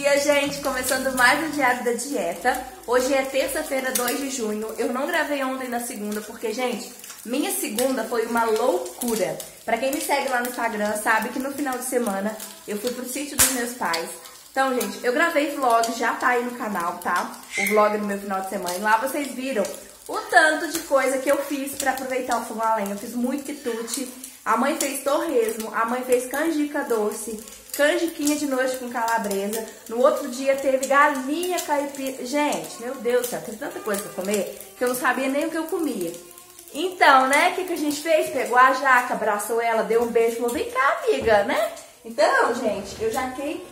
dia, gente! Começando mais um Diário da Dieta. Hoje é terça-feira, 2 de junho. Eu não gravei ontem na segunda porque, gente, minha segunda foi uma loucura. Pra quem me segue lá no Instagram sabe que no final de semana eu fui pro sítio dos meus pais. Então, gente, eu gravei vlog, já tá aí no canal, tá? O vlog do meu final de semana. E lá vocês viram o tanto de coisa que eu fiz pra aproveitar o fogão a lenha. Eu fiz muito quitute. A mãe fez torresmo, a mãe fez canjica doce, canjiquinha de noite com calabresa. No outro dia teve galinha caipira. Gente, meu Deus do céu, teve tanta coisa pra comer que eu não sabia nem o que eu comia. Então, né, o que a gente fez? Pegou a jaca, abraçou ela, deu um beijo e falou, vem cá, amiga, né? Então, gente, eu jaquei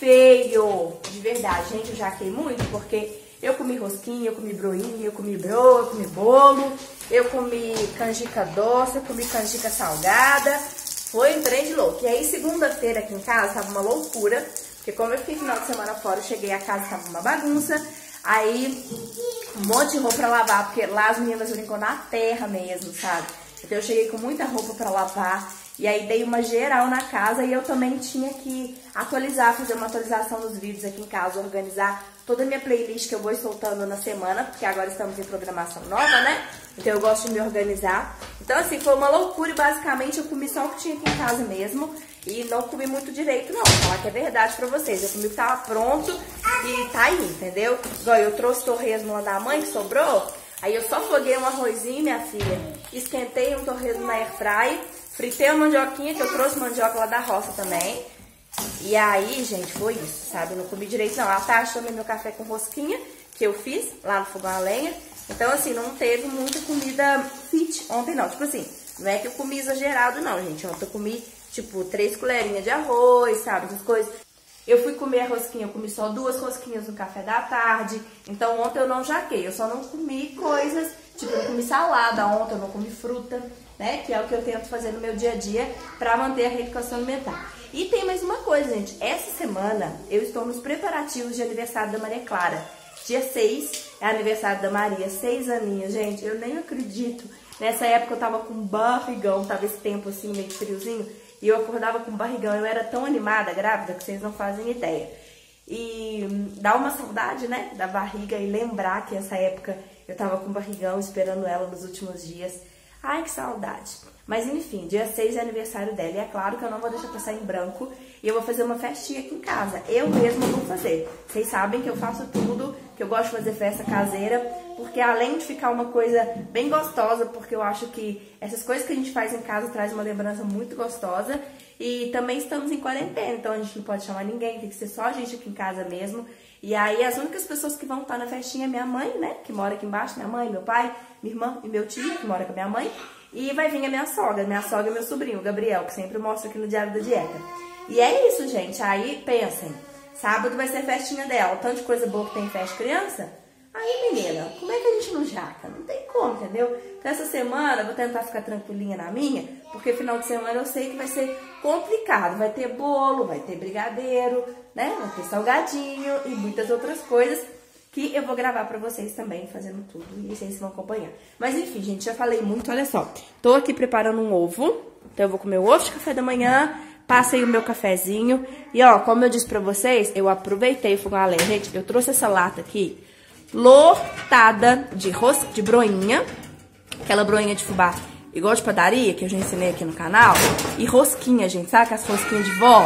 feio, de verdade. Gente, eu jaquei muito porque eu comi rosquinha, eu comi broinha, eu comi bro, eu comi bolo, eu comi canjica doce, eu comi canjica salgada. Foi um trem de louco. E aí, segunda-feira aqui em casa tava uma loucura, porque como eu fiquei final de semana fora, eu cheguei a casa, tava uma bagunça. Aí, um monte de roupa pra lavar, porque lá as meninas brincam na terra mesmo, sabe? Então eu cheguei com muita roupa pra lavar. E aí dei uma geral na casa e eu também tinha que atualizar, fazer uma atualização dos vídeos aqui em casa, organizar toda a minha playlist que eu vou soltando na semana, porque agora estamos em programação nova, né? Então eu gosto de me organizar. Então assim, foi uma loucura e basicamente eu comi só o que tinha aqui em casa mesmo. E não comi muito direito não, vou falar que é verdade pra vocês. Eu comi o que tava pronto e tá aí, entendeu? Igual eu trouxe torresmo lá da mãe que sobrou. Aí eu só foguei um arrozinho, minha filha. Esquentei um torresmo na airfry. Fritei a mandioquinha, que eu trouxe mandioca lá da roça também. E aí, gente, foi isso, sabe? Eu não comi direito, não. À tarde tomei meu café com rosquinha, que eu fiz lá no fogão a lenha. Então, assim, não teve muita comida fit ontem, não. Tipo assim, não é que eu comi exagerado, não, gente. Ontem eu comi, tipo, 3 colherinhas de arroz, sabe? Essas coisas. Eu fui comer a rosquinha, eu comi só 2 rosquinhas no café da tarde. Então, ontem eu não jaquei. Eu só não comi coisas, tipo, eu não comi salada ontem, eu não comi fruta, né? Que é o que eu tento fazer no meu dia a dia pra manter a reeducação alimentar. E tem mais uma coisa, gente. Essa semana eu estou nos preparativos de aniversário da Maria Clara. Dia 6 é aniversário da Maria, 6 aninhos, gente. Eu nem acredito. Nessa época eu tava com barrigão, tava esse tempo assim, meio friozinho. E eu acordava com barrigão. Eu era tão animada, grávida, que vocês não fazem ideia. E dá uma saudade, né, da barriga e lembrar que essa época eu tava com barrigão esperando ela nos últimos dias. Ai, que saudade. Mas enfim, dia 6 é aniversário dela. E é claro que eu não vou deixar passar em branco. E eu vou fazer uma festinha aqui em casa. Eu mesma vou fazer. Vocês sabem que eu faço tudo, que eu gosto de fazer festa caseira. Porque além de ficar uma coisa bem gostosa, porque eu acho que essas coisas que a gente faz em casa traz uma lembrança muito gostosa. E também estamos em quarentena, então a gente não pode chamar ninguém, tem que ser só a gente aqui em casa mesmo. E aí as únicas pessoas que vão estar na festinha é minha mãe, né, que mora aqui embaixo, minha mãe, meu pai, minha irmã e meu tio, que mora com a minha mãe. E vai vir a minha sogra e meu sobrinho, o Gabriel, que sempre mostra aqui no Diário da Dieta. E é isso, gente, aí pensem, sábado vai ser festinha dela, tanto de coisa boa que tem em festa de criança. Aí, menina, como é que a gente não jaca? Não tem como, entendeu? Então, essa semana eu vou tentar ficar tranquilinha na minha, porque final de semana eu sei que vai ser complicado. Vai ter bolo, vai ter brigadeiro, né? Vai ter salgadinho e muitas outras coisas que eu vou gravar pra vocês também, fazendo tudo. E vocês vão acompanhar. Mas, enfim, gente, já falei muito, olha só. Tô aqui preparando um ovo. Então, eu vou comer o ovo de café da manhã. Passei o meu cafezinho. E, ó, como eu disse pra vocês, eu aproveitei o fogão a lenha. Gente, eu trouxe essa lata aqui lotada de broinha, aquela broinha de fubá igual de padaria, que eu já ensinei aqui no canal, e rosquinha, gente, sabe aquelas rosquinhas de vó?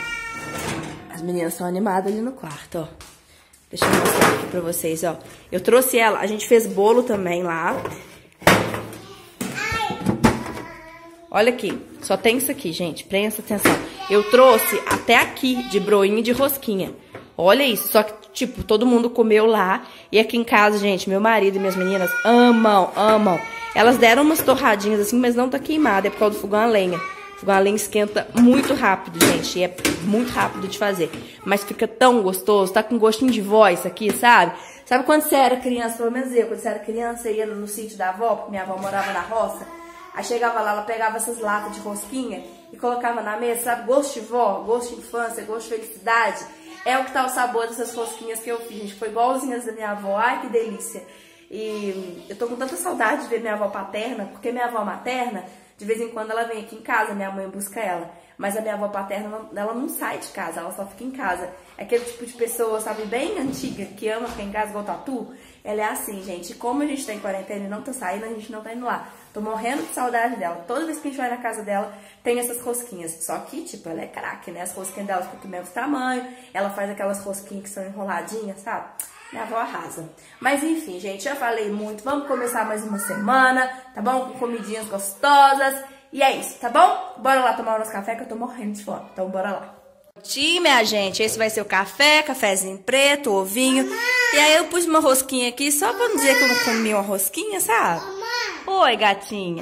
As meninas são animadas ali no quarto, ó. Deixa eu mostrar aqui pra vocês, ó. Eu trouxe ela, a gente fez bolo também lá. Olha aqui, só tem isso aqui, gente, presta atenção. Eu trouxe até aqui de broinha e de rosquinha. Olha isso, só que, tipo, todo mundo comeu lá. E aqui em casa, gente, meu marido e minhas meninas amam, amam. Elas deram umas torradinhas assim, mas não tá queimada, é por causa do fogão a lenha. O fogão a lenha esquenta muito rápido, gente, e é muito rápido de fazer. Mas fica tão gostoso, tá com gostinho de vó isso aqui, sabe? Sabe quando você era criança, pelo menos eu, quando você era criança, você ia no sítio da avó, porque minha avó morava na roça. Aí chegava lá, ela pegava essas latas de rosquinha e colocava na mesa, sabe? Gosto de vó, gosto de infância, gosto de felicidade. É o que tá o sabor dessas rosquinhas que eu fiz, gente. Foi igualzinhas da minha avó. Ai, que delícia. E eu tô com tanta saudade de ver minha avó paterna, porque minha avó materna De vez em quando ela vem aqui em casa, minha mãe busca ela. Mas a minha avó paterna, ela não sai de casa, ela só fica em casa. É aquele tipo de pessoa, sabe, bem antiga, que ama ficar em casa igual tatu. Ela é assim, gente. Como a gente tá em quarentena e não tá saindo, a gente não tá indo lá. Tô morrendo de saudade dela. Toda vez que a gente vai na casa dela, tem essas rosquinhas. Só que, tipo, ela é craque, né? As rosquinhas dela ficam do mesmo tamanho. Ela faz aquelas rosquinhas que são enroladinhas, sabe? Minha avó arrasa. Mas enfim, gente, já falei muito. Vamos começar mais uma semana, tá bom? Com comidinhas gostosas. E é isso, tá bom? Bora lá tomar o nosso café que eu tô morrendo de fome. Então bora lá. Tchim, minha gente, esse vai ser o café, cafezinho preto, ovinho. E aí eu pus uma rosquinha aqui só pra não dizer que eu não comi uma rosquinha, sabe? Oi, gatinha.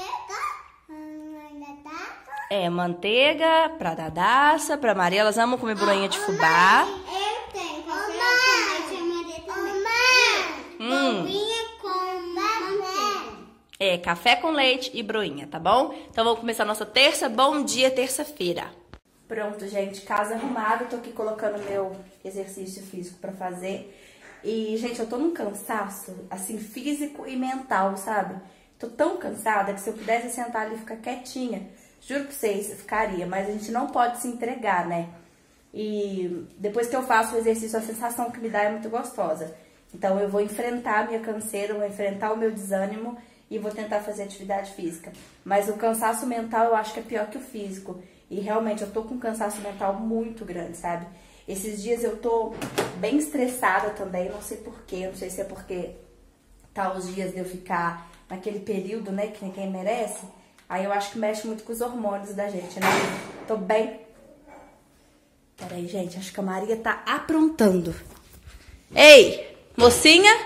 É, manteiga pra Dadaça, pra Maria. Elas amam comer broinha de fubá. Eu tenho café com leite e também. Broinha com manteiga. É, café com leite e broinha, tá bom? Então vamos começar a nossa terça. Bom dia, terça-feira. Pronto, gente, casa arrumada. Tô aqui colocando meu exercício físico pra fazer. E, gente, eu tô num cansaço, assim, físico e mental, sabe? Tô tão cansada que se eu pudesse sentar ali e ficar quietinha, juro pra vocês, eu ficaria. Mas a gente não pode se entregar, né? E depois que eu faço o exercício, a sensação que me dá é muito gostosa. Então eu vou enfrentar a minha canseira, vou enfrentar o meu desânimo e vou tentar fazer atividade física. Mas o cansaço mental eu acho que é pior que o físico. E realmente eu tô com um cansaço mental muito grande, sabe? Esses dias eu tô bem estressada também, não sei porquê, não sei se é porque tá os dias de eu ficar naquele período, né, que ninguém merece. Aí eu acho que mexe muito com os hormônios da gente, né? Tô bem... Peraí, gente, acho que a Maria tá aprontando. Ei, mocinha?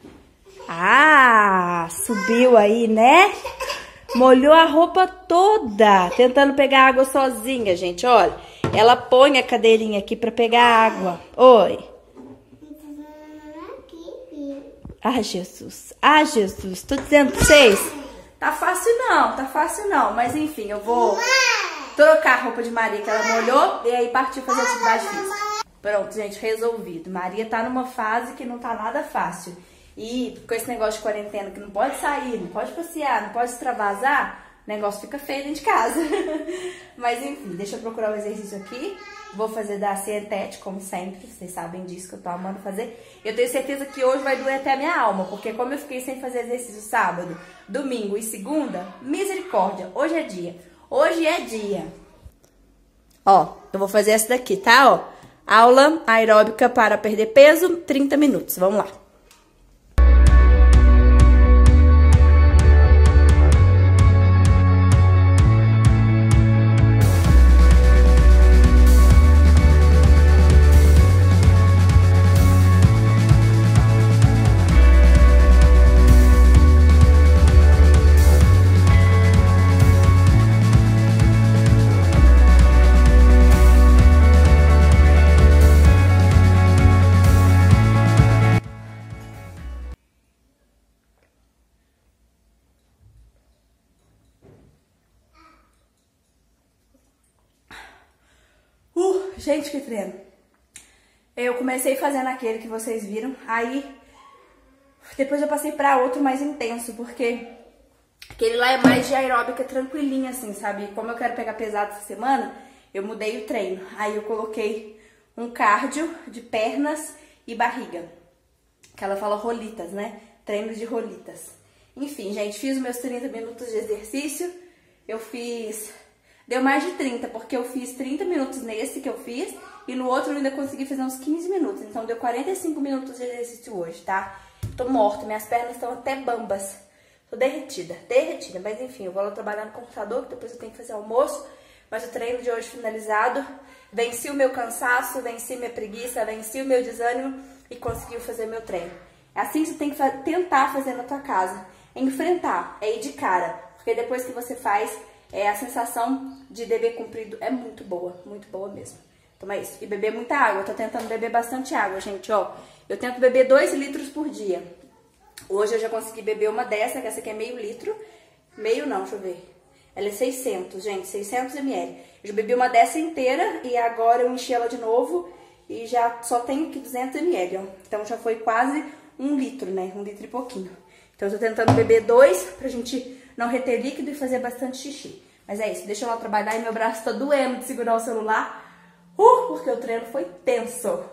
Ah, subiu aí, né? Molhou a roupa toda, tentando pegar água sozinha, gente, olha. Ela põe a cadeirinha aqui pra pegar água. Oi. Ah, Jesus. Ah, Jesus. Tô dizendo pra vocês. Tá fácil não. Mas enfim, eu vou trocar a roupa de Maria que ela molhou e aí partiu fazer atividade física. Pronto, gente, resolvido. Maria tá numa fase que não tá nada fácil. E com esse negócio de quarentena que não pode sair, não pode passear, não pode extravasar, o negócio fica feio dentro de casa. Mas enfim, deixa eu procurar o exercício aqui. Vou fazer da cientete, como sempre. Vocês sabem disso que eu tô amando fazer. Eu tenho certeza que hoje vai doer até a minha alma, porque como eu fiquei sem fazer exercício sábado, domingo e segunda, misericórdia, hoje é dia. Hoje é dia. Ó, eu vou fazer essa daqui, tá? Ó, aula aeróbica para perder peso, 30 minutos. Vamos lá. Gente, que treino. Eu comecei fazendo aquele que vocês viram, aí depois eu passei pra outro mais intenso, porque aquele lá é mais de aeróbica tranquilinha, assim, sabe? Como eu quero pegar pesado essa semana, eu mudei o treino. Aí eu coloquei um cardio de pernas e barriga, que ela fala rolitas, né? Treino de rolitas. Enfim, gente, fiz meus 30 minutos de exercício, eu fiz... Deu mais de 30, porque eu fiz 30 minutos nesse que eu fiz e no outro eu ainda consegui fazer uns 15 minutos. Então deu 45 minutos de exercício hoje, tá? Tô morta, minhas pernas estão até bambas. Tô derretida. Mas enfim, eu vou lá trabalhar no computador, que depois eu tenho que fazer almoço. Mas o treino de hoje finalizado. Venci o meu cansaço, venci minha preguiça, venci o meu desânimo e consegui fazer meu treino. É assim que você tem que tentar fazer na tua casa. Enfrentar, é ir de cara. Porque depois que você faz... a sensação de dever cumprido é muito boa mesmo. Então é isso. E beber muita água. Eu tô tentando beber bastante água, gente, ó. Eu tento beber 2 litros por dia. Hoje eu já consegui beber uma dessa, que essa aqui é meio litro. Meio não, deixa eu ver. Ela é 600, gente, 600 ml. Eu já bebi uma dessa inteira e agora eu enchi ela de novo e já só tenho aqui 200 ml, ó. Então já foi quase 1 litro, né? 1 litro e pouquinho. Então eu tô tentando beber 2 pra gente não reter líquido e fazer bastante xixi. Mas é isso, deixa eu lá trabalhar e meu braço tá doendo de segurar o celular. Porque o treino foi tenso.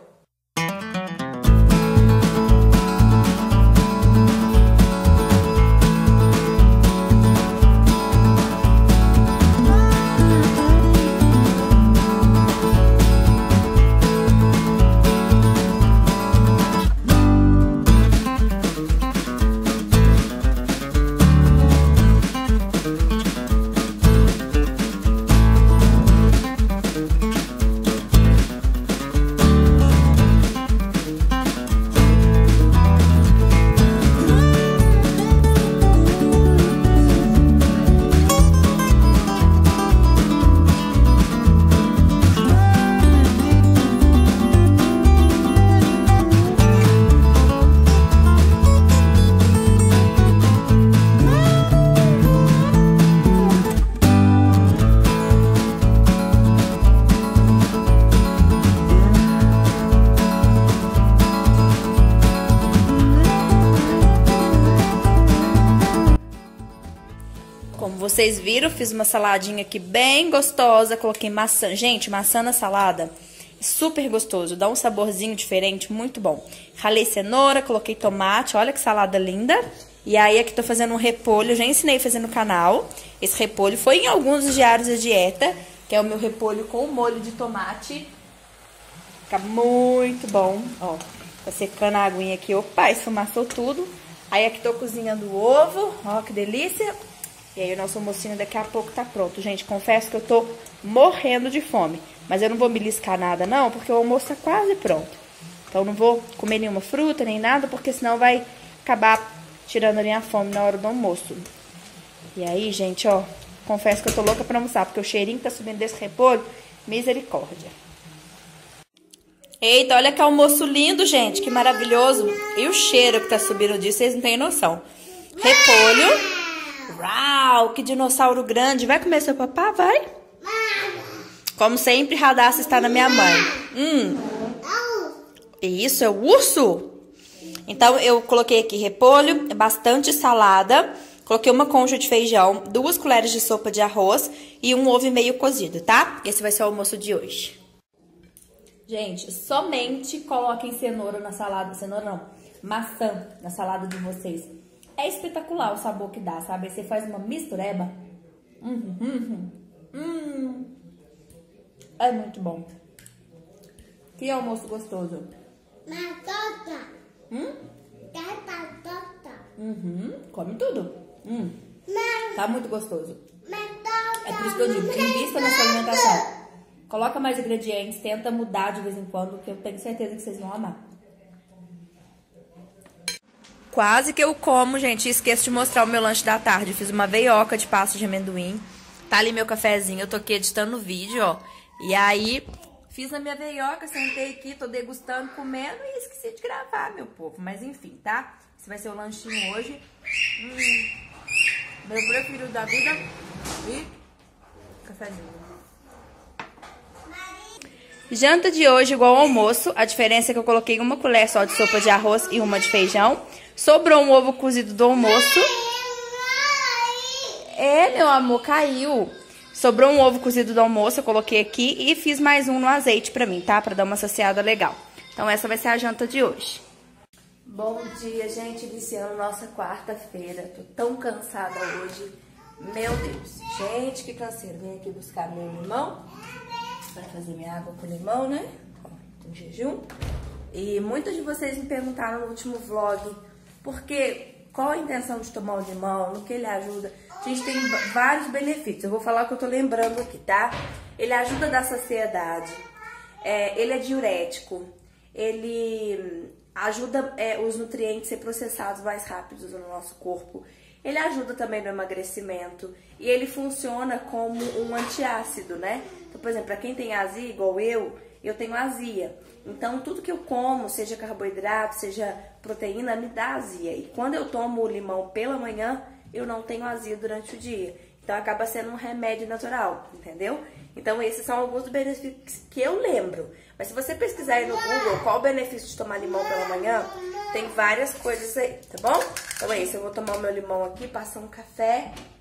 Como vocês viram, fiz uma saladinha aqui bem gostosa, coloquei maçã. Gente, maçã na salada é super gostoso, dá um saborzinho diferente, muito bom. Ralei cenoura, coloquei tomate, olha que salada linda. E aí aqui tô fazendo um repolho, já ensinei a fazer no canal. Esse repolho foi em alguns dos diários da dieta, que é o meu repolho com molho de tomate. Fica muito bom, ó. Tá secando a aguinha aqui, opa, esfumaçou tudo. Aí aqui tô cozinhando o ovo, ó que delícia. E aí o nosso almocinho daqui a pouco tá pronto. Gente, confesso que eu tô morrendo de fome. Mas eu não vou beliscar nada não, porque o almoço tá quase pronto. Então não vou comer nenhuma fruta, nem nada, porque senão vai acabar tirando a minha fome na hora do almoço. E aí, gente, ó, confesso que eu tô louca pra almoçar, porque o cheirinho que tá subindo desse repolho, misericórdia. Eita, olha que almoço lindo, gente, que maravilhoso. E o cheiro que tá subindo disso, vocês não têm noção. Repolho. Uau, que dinossauro grande. Vai comer seu papá? Vai. Como sempre, Radassa está na minha mãe. Isso, é o urso? Então, eu coloquei aqui repolho, bastante salada. Coloquei uma concha de feijão, 2 colheres de sopa de arroz e um ovo meio cozido, tá? Esse vai ser o almoço de hoje. Gente, somente coloquem cenoura na salada. Cenoura não, maçã na salada de vocês. É espetacular o sabor que dá, sabe? Aí você faz uma mistureba. É muito bom. Que almoço gostoso. Batata. Quer batata? Come tudo. Tá muito gostoso. Batata. É por isso que eu digo, invista na sua alimentação. Coloca mais ingredientes, tenta mudar de vez em quando, que eu tenho certeza que vocês vão amar. Quase que eu como, gente, esqueço de mostrar o meu lanche da tarde. Fiz uma veioca de pasta de amendoim. Tá ali meu cafezinho, eu tô aqui editando o vídeo, ó. E aí, fiz a minha veioca, sentei aqui, tô degustando, comendo e esqueci de gravar, meu povo. Mas enfim, tá? Esse vai ser o lanchinho hoje. Meu preferido da vida. E cafezinho. Janta de hoje igual ao almoço. A diferença é que eu coloquei uma colher só de sopa de arroz e uma de feijão. Sobrou um ovo cozido do almoço. Meu amor, caiu. Sobrou um ovo cozido do almoço, eu coloquei aqui e fiz mais um no azeite pra mim, tá? Pra dar uma saciada legal. Então essa vai ser a janta de hoje. Bom dia, gente. Iniciando nossa quarta-feira. Tô tão cansada hoje. Meu Deus. Gente, que canseiro. Vim aqui buscar meu limão. Pra fazer minha água com limão, né? Ó, tô em jejum. E muitos de vocês me perguntaram no último vlog qual a intenção de tomar o limão, no que ele ajuda. A gente tem vários benefícios. Eu vou falar o que eu tô lembrando aqui, tá? Ele ajuda a dar saciedade. Ele é diurético. Ele ajuda os nutrientes a ser processados mais rápidos no nosso corpo. Ele ajuda também no emagrecimento. E ele funciona como um antiácido, né? Então, por exemplo, pra quem tem azia, igual eu tenho azia. Então, tudo que eu como, seja carboidrato, seja proteína, me dá azia. E quando eu tomo o limão pela manhã, eu não tenho azia durante o dia. Então, acaba sendo um remédio natural, entendeu? Então, esses são alguns dos benefícios que eu lembro. Mas se você pesquisar aí no Google qual o benefício de tomar limão pela manhã, tem várias coisas aí, tá bom? Então é isso, eu vou tomar o meu limão aqui, passar um café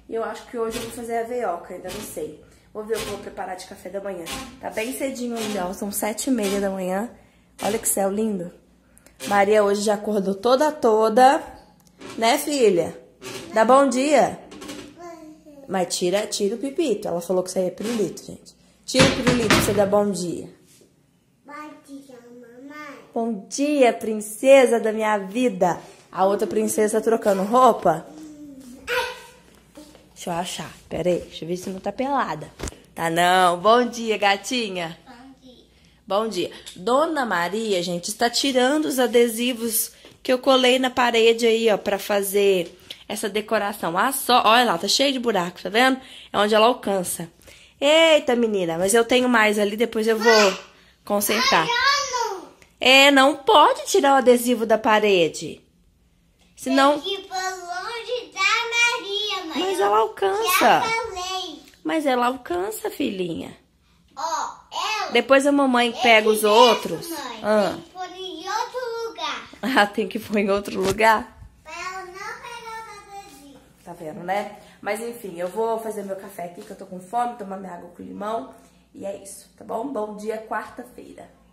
E eu acho que hoje eu vou fazer a veioca, ainda não sei. Vou ver o que eu vou preparar de café da manhã. Tá bem cedinho ainda, ó. São 7h30 da manhã. Olha que céu lindo. Maria hoje já acordou toda. Né, filha? Dá bom dia. Mas tira o pipito. Ela falou que isso aí é pirulito, gente. Tira o pirulito pra você dar bom dia. Bom dia, mamãe. Bom dia, princesa da minha vida. A outra princesa tá trocando roupa. Deixa eu achar. Pera aí. Deixa eu ver se não tá pelada. Tá não. Bom dia, gatinha. Bom dia. Bom dia. Dona Maria, gente, está tirando os adesivos que eu colei na parede aí, ó, pra fazer essa decoração. Ah, só. Olha lá, tá cheio de buracos, tá vendo? É onde ela alcança. Eita, menina, mas eu tenho mais ali, depois eu vou consertar. Não pode tirar o adesivo da parede. Senão... Tem que ir pra longe da Maria, mãe. Mas ela alcança. Já falei. Mas ela alcança, filhinha. Ó, ela... Depois a mamãe pega os outros. Mãe, Ah. tem que pôr em outro lugar. Ah, tem que pôr em outro lugar? Pra ela não pegar o adesivo. Tá vendo, né? Mas enfim, eu vou fazer meu café aqui, que eu tô com fome, tomar minha água com limão. E é isso, tá bom? Bom dia, quarta-feira.